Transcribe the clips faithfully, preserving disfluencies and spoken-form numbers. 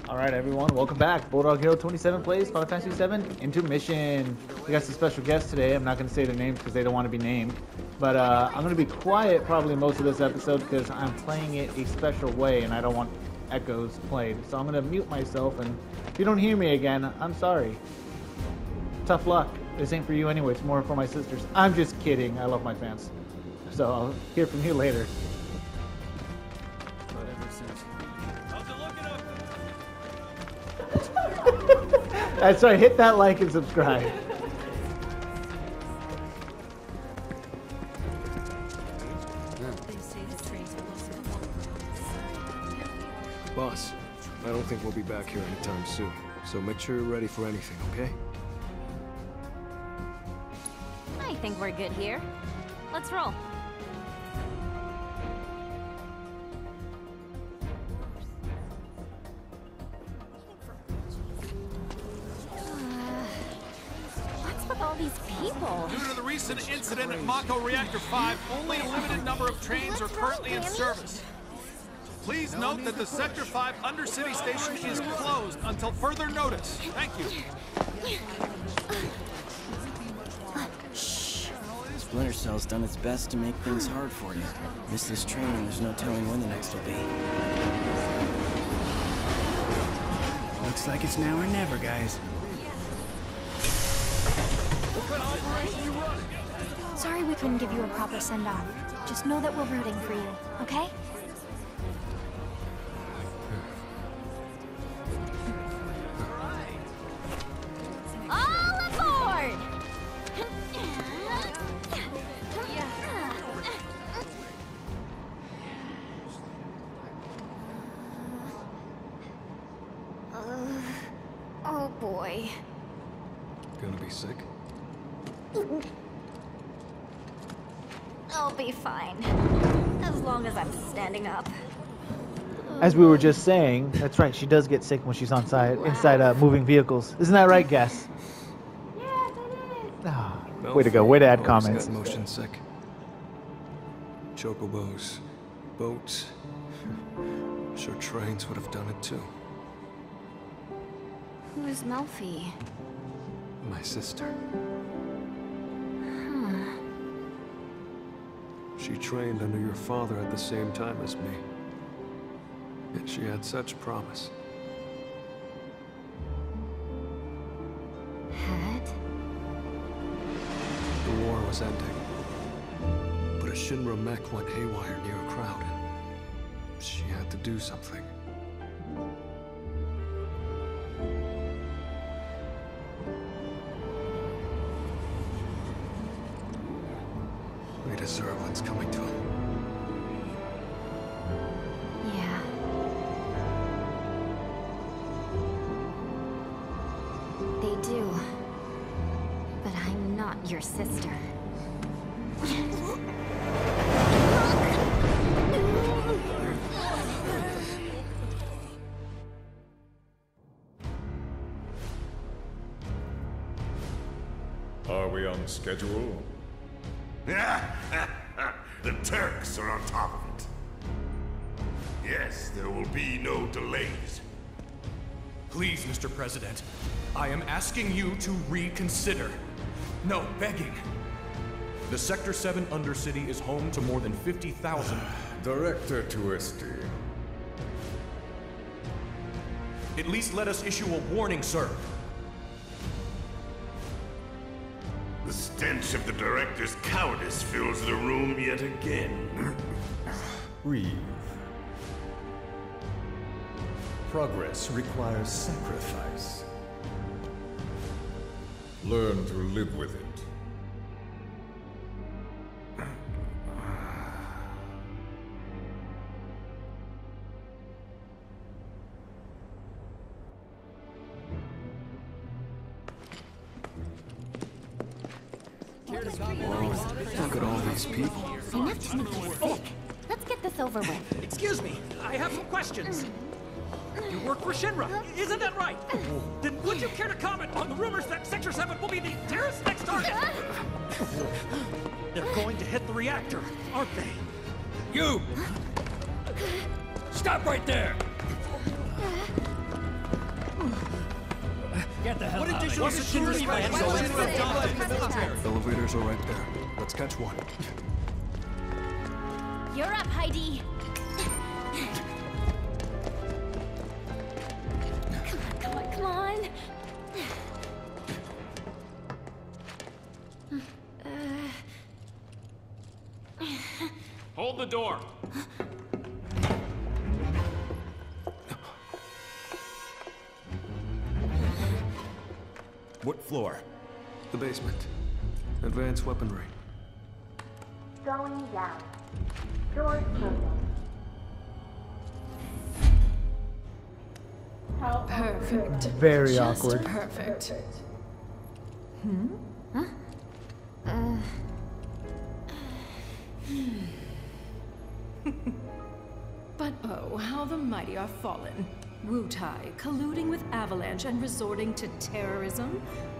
Alright everyone, welcome back. Bulldog Hero twenty-seven plays Final Fantasy seven Intermission. We got some special guests today. I'm not going to say their names because they don't want to be named. But uh, I'm going to be quiet probably most of this episode because I'm playing it a special way and I don't want echoes played. So I'm going to mute myself, and if you don't hear me again, I'm sorry. Tough luck. This ain't for you anyway, it's more for my sisters. I'm just kidding. I love my fans. So I'll hear from you later. That's right, hit that like and subscribe. Boss, I don't think we'll be back here anytime soon, so make sure you're ready for anything, okay? I think we're good here. Let's roll. These people. Due to the recent incident at Mako Reactor five, only a limited number of trains are currently in service. Please note that the Sector five Undercity station is closed until further notice. Thank you. Shh. Splinter Cell's done its best to make things hard for you. Miss this train and there's no telling when the next will be. Looks like it's now or never, guys. Sorry we couldn't give you a proper send-off. Just know that we're rooting for you, okay? All aboard! uh, oh boy. Gonna be sick? I'll be fine. As long as I'm standing up. As we were just saying, that's right, she does get sick when she's on side, inside uh, moving vehicles. Isn't that right, Guess? Yes, it is. Oh, way to go, way to add Always comments. got motion sick. Chocobos, boats. I'm sure trains would have done it too. Who is Melfi? My sister. Huh. She trained under your father at the same time as me. Yet she had such promise. Had? The war was ending. But a Shinra mech went haywire near a crowd. She had to do something. We deserve what's coming to him. Yeah. They do. But I'm not your sister. Are we on schedule? The Turks are on top of it. Yes, there will be no delays. Please, Mister President, I am asking you to reconsider. No, begging. The Sector seven Undercity is home to more than fifty thousand... Director Twisty. At least let us issue a warning, sir. The stench of the Director's cowardice fills the room yet again. Breathe. Progress requires sacrifice. Learn to live with it. Look at all these people. Enough to make you sick. Let's get this over with. Excuse me, I have some questions. You work for Shinra, isn't that right? Then would you care to comment on the rumors that Sector seven will be the terrorist's next target? They're going to hit the reactor, aren't they? You! Stop right there! Get the hell What out of additional here. security measures are adopted? Elevators are right there. Let's catch one. You're up, Heidi. Come on, come on, come on. Uh... Hold the door. What floor? The basement. Advanced weaponry. Going down. Doors closing. Perfect. Very Just awkward. Perfect. Hmm? Huh? Uh. But oh, how the mighty are fallen. Wu-Tai colluding with Avalanche and resorting to terrorism?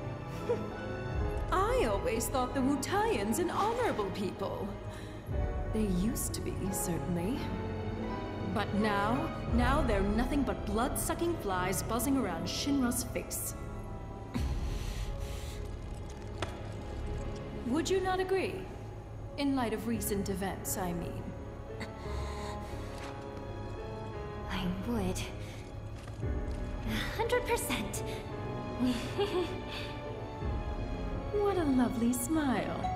I always thought the Wu-Taians an honorable people. They used to be, certainly. But now, now they're nothing but blood-sucking flies buzzing around Shinra's face. Would you not agree? In light of recent events, I mean. I would. A hundred percent. What a lovely smile.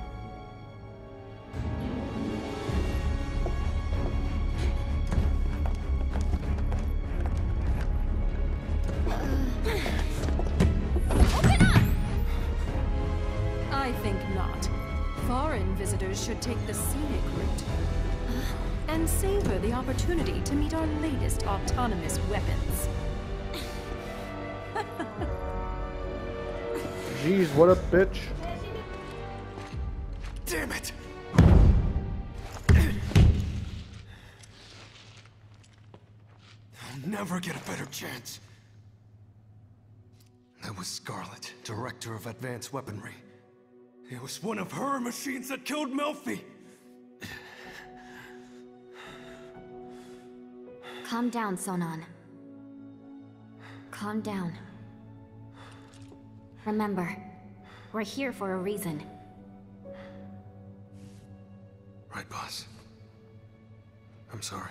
I think not. Foreign visitors should take the scenic route and savor the opportunity to meet our latest autonomous weapons. Jeez, what a bitch. Damn it! I'll never get a better chance. That was Scarlet, Director of Advanced Weaponry. It was one of her machines that killed Melfi! Calm down, Sonon. Calm down. Remember, we're here for a reason. Right, boss. I'm sorry.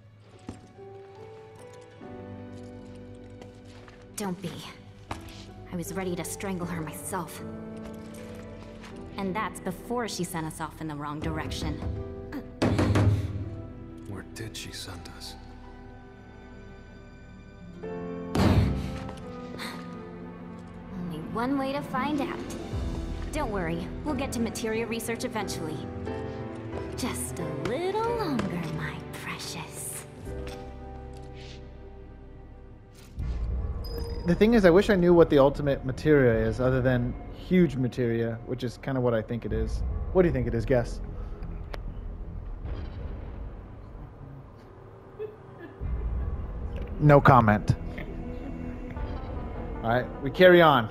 Don't be. I was ready to strangle her myself. And that's before she sent us off in the wrong direction. Where did she send us? Only one way to find out. Don't worry, we'll get to materia research eventually. Just a little longer, my precious. The thing is, I wish I knew what the ultimate materia is, other than huge materia, which is kind of what I think it is. What do you think it is? Guess. No comment. All right, we carry on.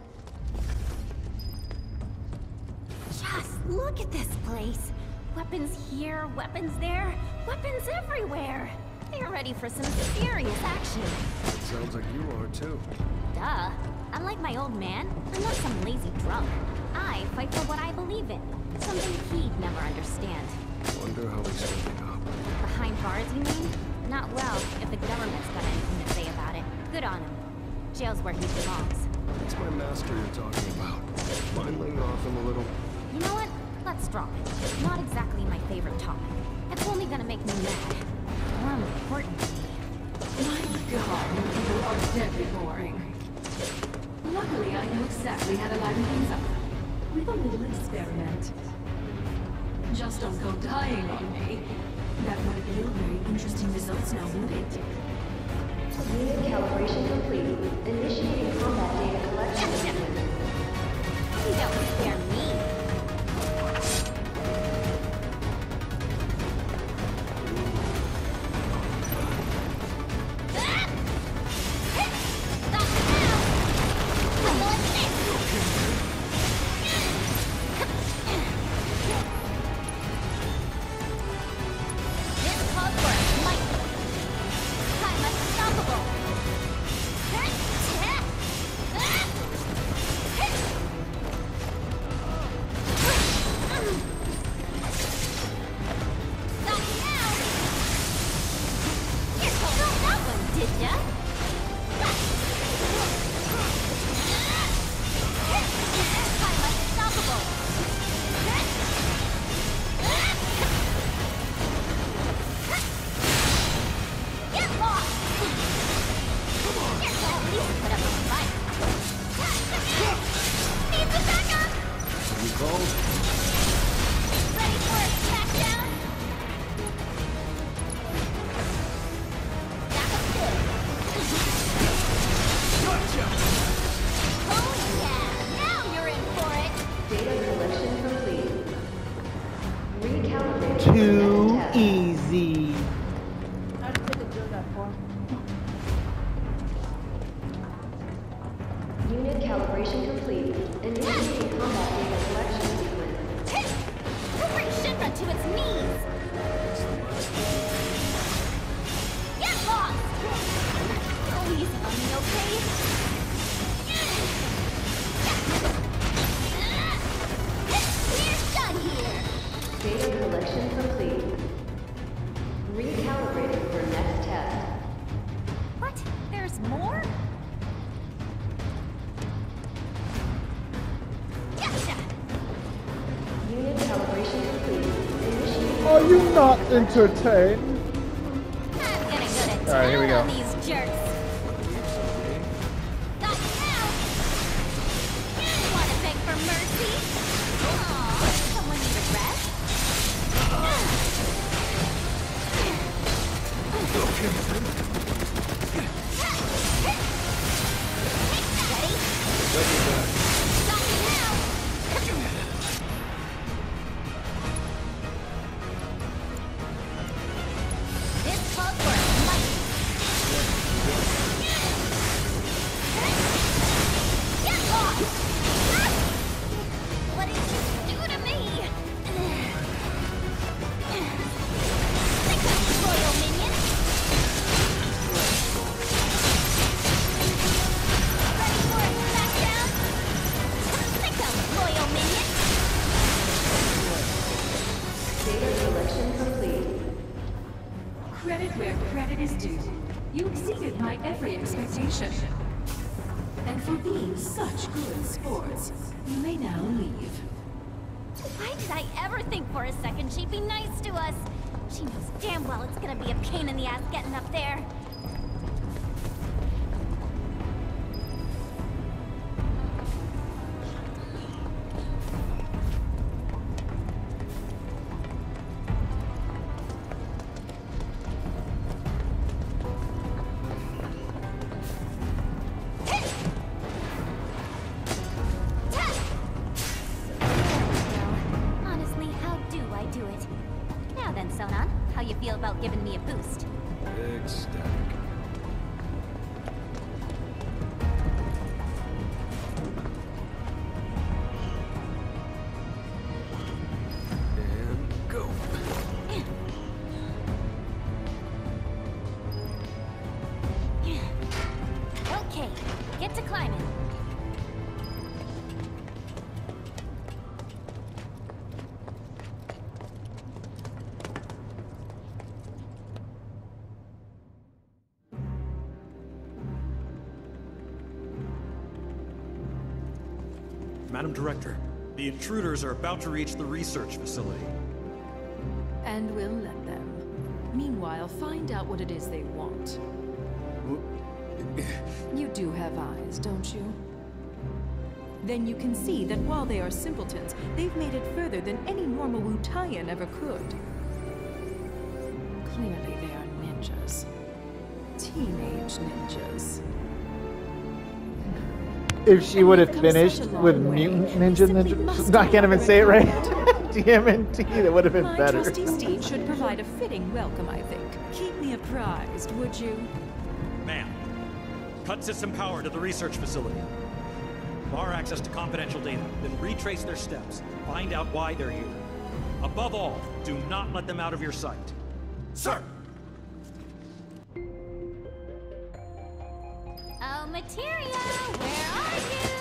Just look at this place. Weapons here, weapons there, weapons everywhere. They're ready for some serious action. Sounds like you are too. Duh. Unlike my old man, I'm not some lazy drunk. I fight for what I believe in. Something he'd never understand. Wonder how he's holding up. Behind bars, you mean? Not well, if the government's got anything to say about it. Good on him. Jail's where he belongs. It's my master you're talking about. Mind laying off him a little? You know what? Let's drop it. Not exactly my favorite topic. It's only gonna make me mad. More importantly... My God, you people are deadly boring. Luckily, I know exactly how to liven things up. With a little experiment. Just don't go dying on me. That would yield very interesting results now, would it? Unit calibration complete. Initiating combat data collection. You don't scare me. calibration complete. Initiating combat data collection sequence. We'll bring Shinra to its knees! Get lost! Oh, easy on me, okay? We're done here! Data collection complete. Recalibrating for next test. What? There's more? Gotcha! Unit calibration complete. Initiating. Are you not entertained? I'm gonna go to All right, here we town go. on these jerks. Not now! Wanna beg for mercy? Aw, someone need a rest? This calls for a fight. Get lost! What did you do to me? Think of royal minion. Ready for a smackdown? Think of royal minion. Data collection complete. Credit where credit is due. You exceeded my every expectation. And for being such good sports, you may now leave. Why did I ever think for a second she'd be nice to us? She knows damn well it's gonna be a pain in the ass getting up there. Honestly, how do I do it? Now then, Sonan, how you feel about giving me a boost? Ecstatic. And go. Okay, get to climbing. Madam Director, the intruders are about to reach the research facility. And we'll let them. Meanwhile, find out what it is they want. You do have eyes, don't you? Then you can see that while they are simpletons, they've made it further than any normal Wutaian ever could. Clearly they are ninjas. Teenage ninjas. If she would have finished with Mutant Ninja Ninja, I can't even say it right. T M N T, that would have been My better. trusty steed should provide a fitting welcome, I think. Keep me apprised, would you? Ma'am, cut system power to the research facility. Bar access to confidential data, then retrace their steps. Find out why they're here. Above all, do not let them out of your sight. Sir! Oh, Materia, where are you?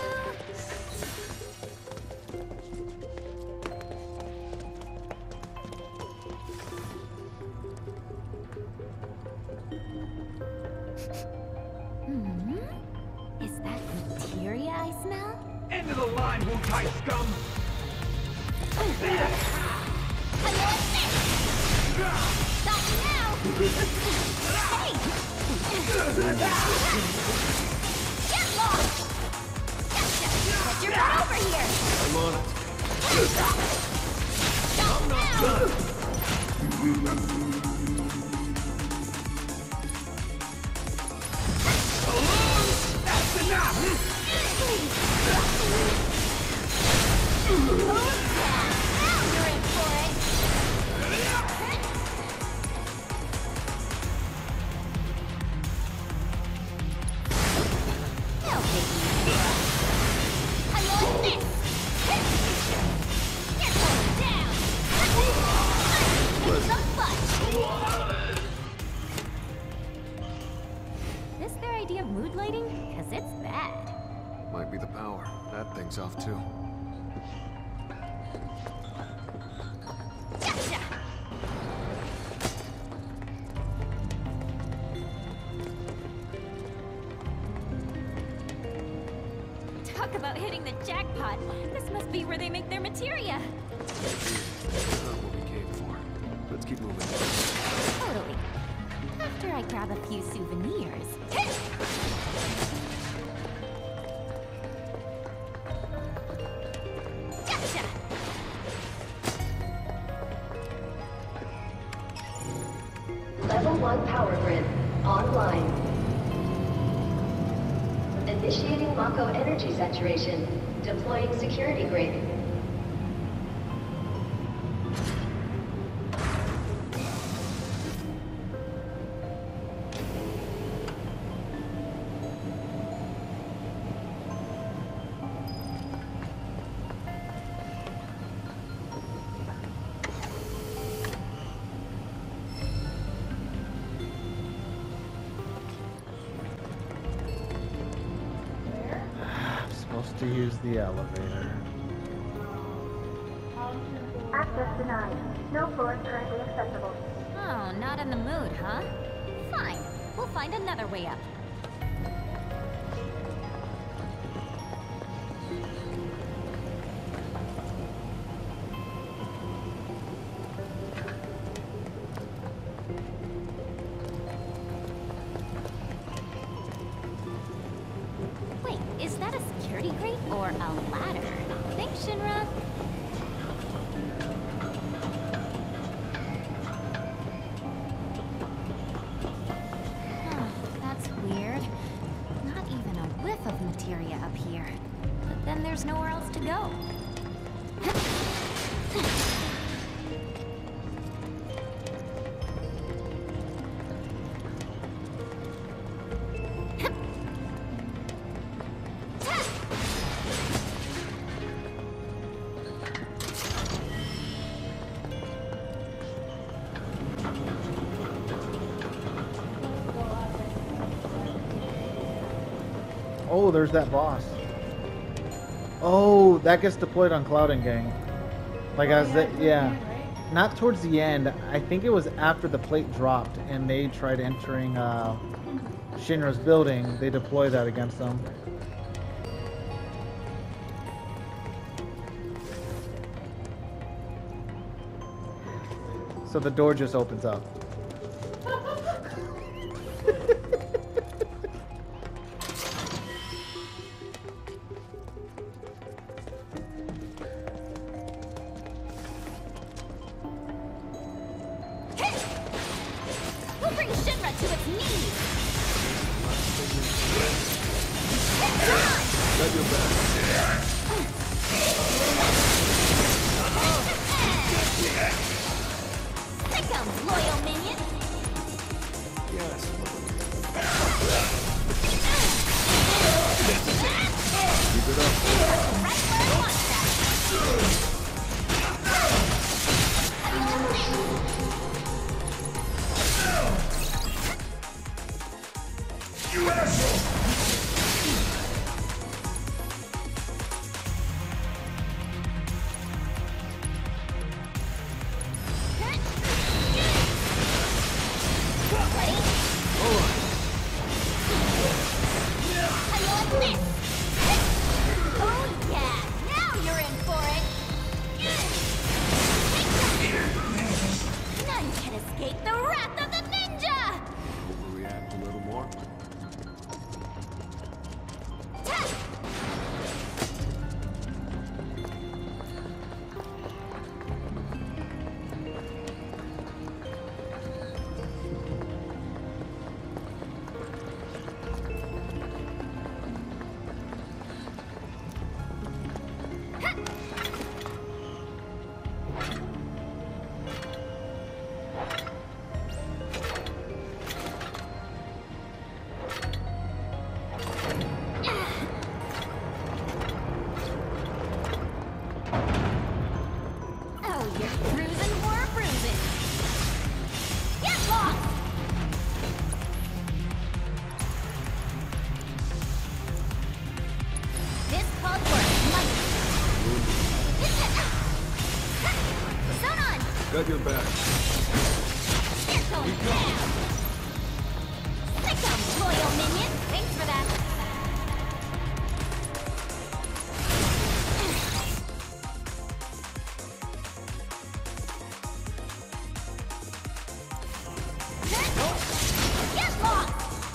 Hmm? Is that Materia I smell? End of the line, Wu-Tai scum! Got you now! Hey! Get lost! Gotcha! Get your butt over here! I'm on it. Stop now! That's enough! Now you're in for it! No biggie. idea of mood lighting? Cause it's bad. Might be the power. That thing's off too. Gotcha! Talk about hitting the jackpot. This must be where they make their materia. That's not what we came for. Let's keep moving. Totally. After I grab a few souvenirs. Gotcha! Level one power grid online. Initiating Mako energy saturation. Deploying security grid. To use the elevator. Access denied. No floors currently accessible. Oh, not in the mood, huh? Fine. We'll find another way up. Wait, is that a security grate or a ladder? Thanks, Shinra. Huh, that's weird. Not even a whiff of materia up here. But then there's nowhere else to go. Oh, there's that boss. Oh, that gets deployed on Cloud and Gang. Like as the, yeah. Not towards the end. I think it was after the plate dropped and they tried entering uh, Shinra's building. They deployed that against them. So the door just opens up. We'll bring Shinra to its knees! Got your back. Stick 'em, loyal minion! Yes. Keep it up. Right where I want that! You asshole! Overreact a little more. Got your back. You're going down! Sick of royal minion! Thanks for that. Get lost!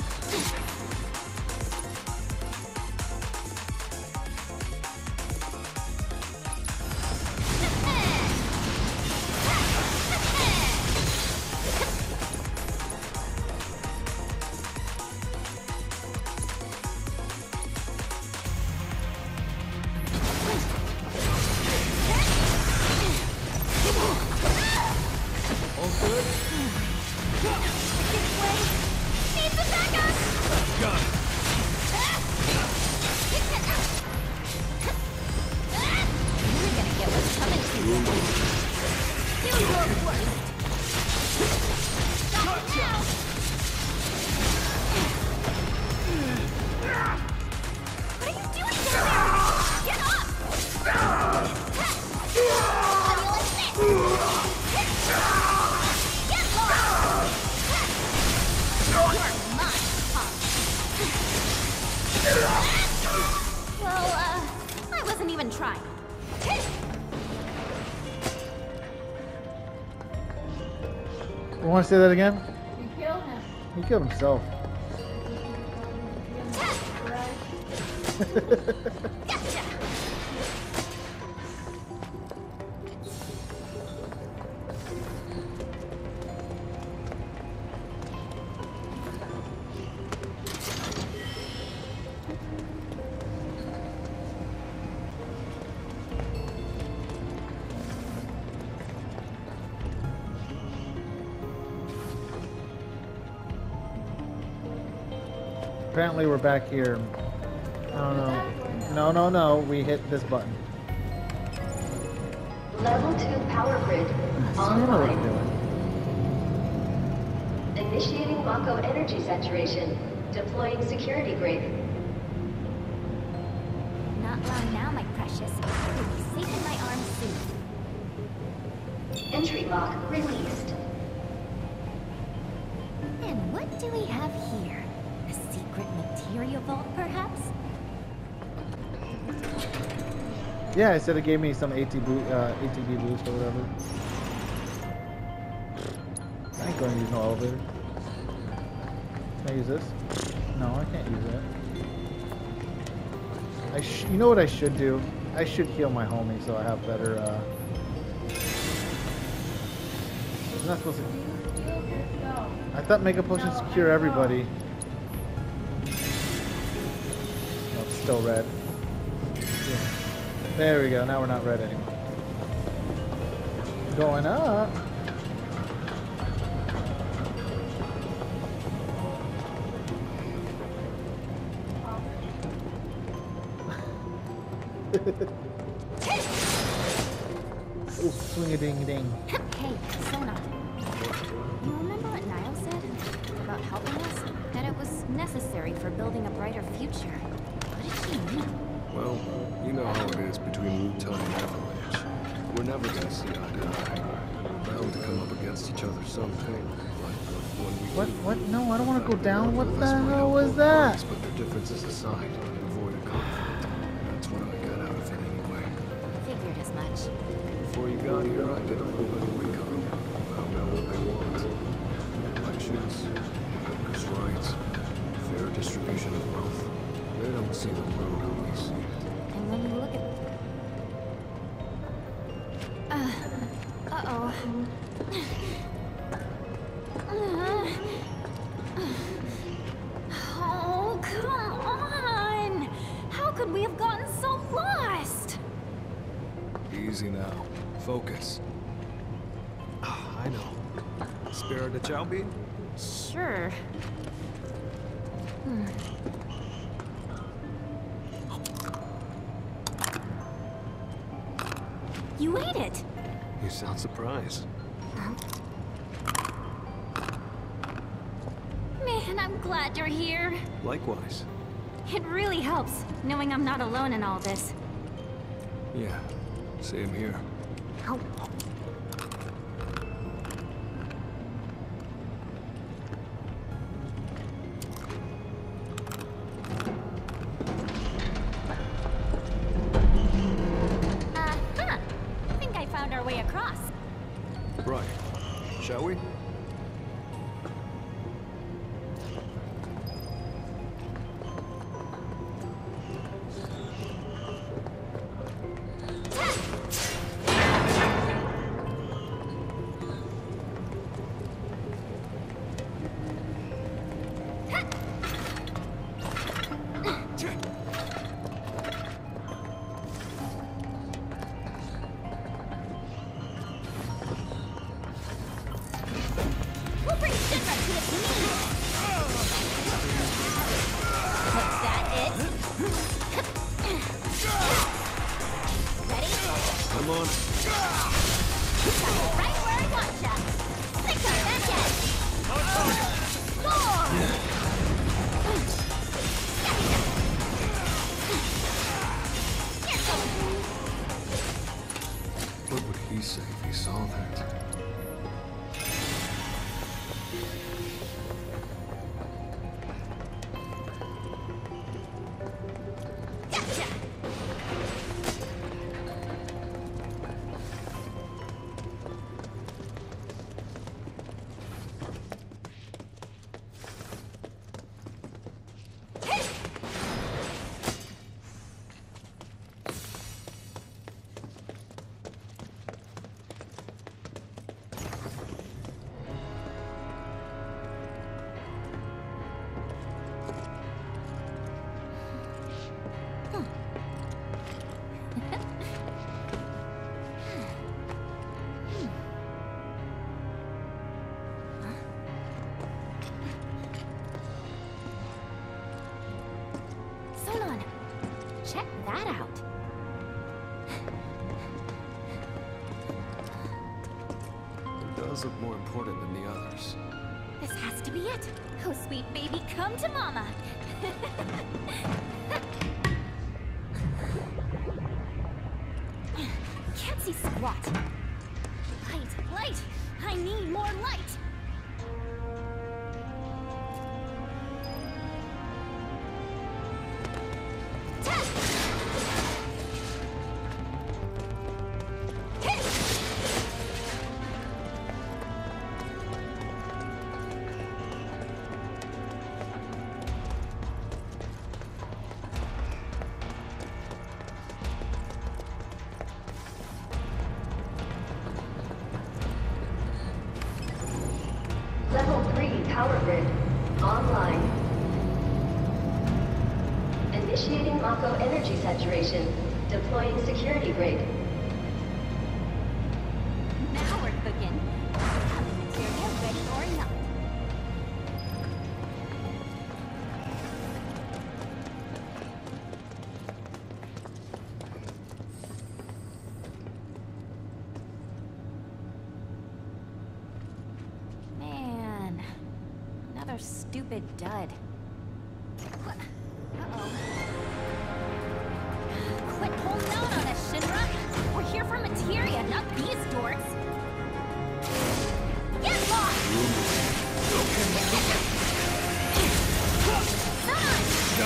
Well, uh, I wasn't even trying. You want to say that again? You killed him. He killed himself. Apparently we're back here. I don't know. No, no, no. We hit this button. Level two power grid I don't know what I'm online. doing. Initiating Mako energy saturation. Deploying security grid. Not long now, my precious. You'll be safe in my arms soon. Entry lock released. And what do we have here? A secret materia vault, perhaps? Yeah, I said it gave me some AT bo uh, A T B boost or whatever. I ain't going to use no elevator. Can I use this? No, I can't use that. I sh you know what I should do? I should heal my homie so I have better, uh... I'm not supposed to... I thought Mega Potions cure everybody. Oh, it's still red. Yeah. There we go, now we're not red anymore. Going up. Oh, swing-a-ding-a-ding. Hey, Sona. You remember what Niall said about helping us? That it was necessary for building a brighter future. What did she mean? Well, you know how it is between Root and Avalanche. We're never gonna see eye to eye. We're bound to come up against each other someday. Like when we What? What? No, I don't want to go down. What the This might hell help was both that? parties put their differences aside and avoid a conflict. That's what I got out of it anyway. Figured as much. Before you got here, I did a little bit of recon. Found out what they want. Elections, workers' rights, fair distribution of wealth. They don't see the road how we see it. And when you look at... Uh, uh-oh. Oh, come on! How could we have gotten so lost? Easy now. Focus. Ah, I know. Spirit of Chow Bean? Sure. Hmm. You ate it! You sound surprised. Man, I'm glad you're here. Likewise. It really helps, knowing I'm not alone in all this. Yeah, same here. Oh. I'm on. Right where I want ya. Stick to that edge. More. What would he say if he saw that? Check that out. It does look more important than the others. This has to be it. Oh, sweet baby, come to mama. Can't see squat. Light, light. I need more light. Level three power grid online. Initiating Mako energy saturation. Deploying security grid. Now we're cooking. Having material ready or not. Man, another stupid dud. Uh-oh. Quit holding out on us, Shinra! We're here for materia, not these dorks! Get lost! Son!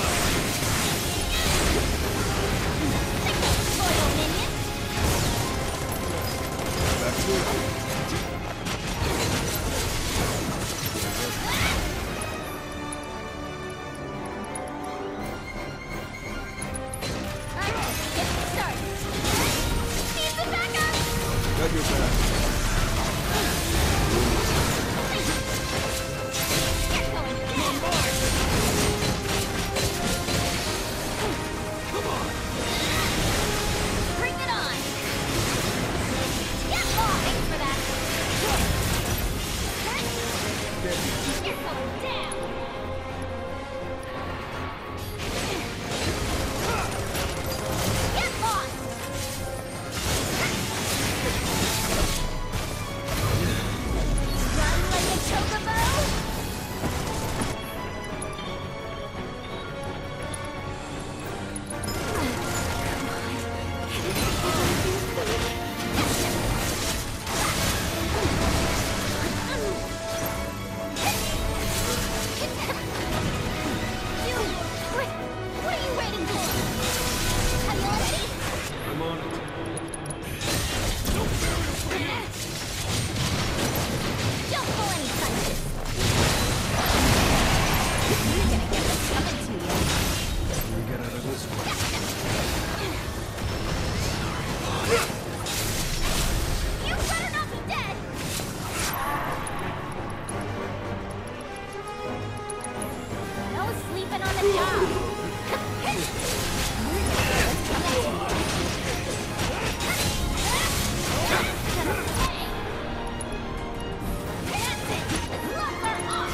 Loyal minion! Back to it. Got your back. Come on. Bring it on. Get lost. Thanks for that. You're going down. Get lost. Run like a chocobo? You! What, what are you waiting for? Are you all ready? I'm on it. Don't pull any punches. You're gonna get what's coming to you. We get out of this one. You better not be dead. No sleeping on the job. You're gonna get what's coming to you. That's it. Lock her off.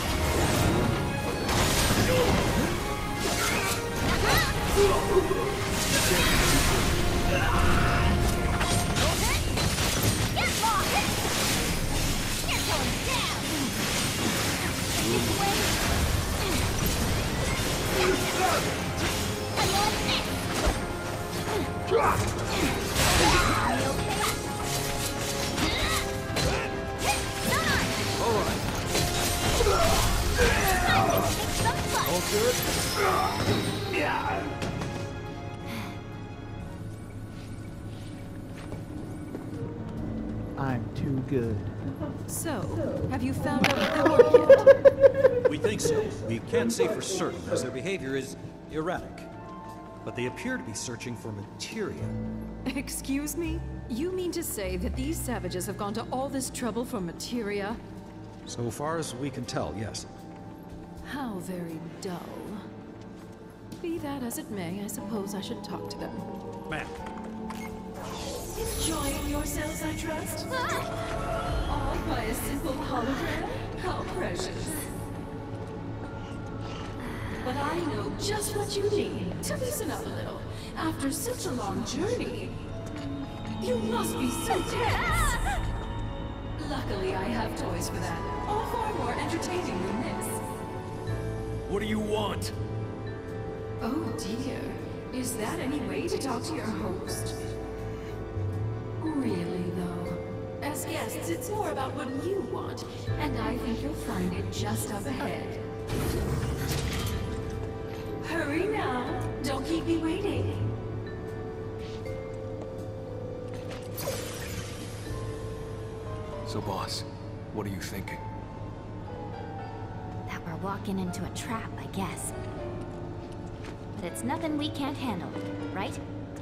All good? Yeah. I'm too good. So, have you found out what they want yet? We think so. We can't say for certain, as their behavior is erratic. But they appear to be searching for materia. Excuse me? You mean to say that these savages have gone to all this trouble for materia? So far as we can tell, yes. How very dull. Be that as it may, I suppose I should talk to them. Ma'am. Enjoying yourselves, I trust? All by a simple hologram? How precious. But I know just what you need to loosen up a little. After such a long journey, you must be so tense. Luckily, I have toys for that. All far more entertaining than this. What do you want? Oh dear. Is that any way to talk to your host? Really, though. As guests, it's more about what you want, and I think you'll find it just up ahead. Hurry now. Don't keep me waiting. So, boss, what are you thinking? That we're walking into a trap, I guess. But it's nothing we can't handle, right?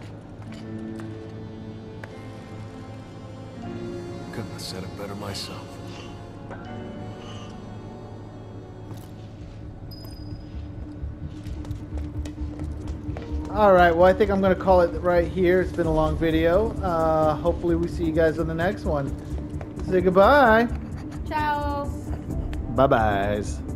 Couldn't have said it better myself. Alright, well I think I'm going to call it right here. It's been a long video. Uh, hopefully we see you guys on the next one. Say goodbye. Ciao. Bye-byes.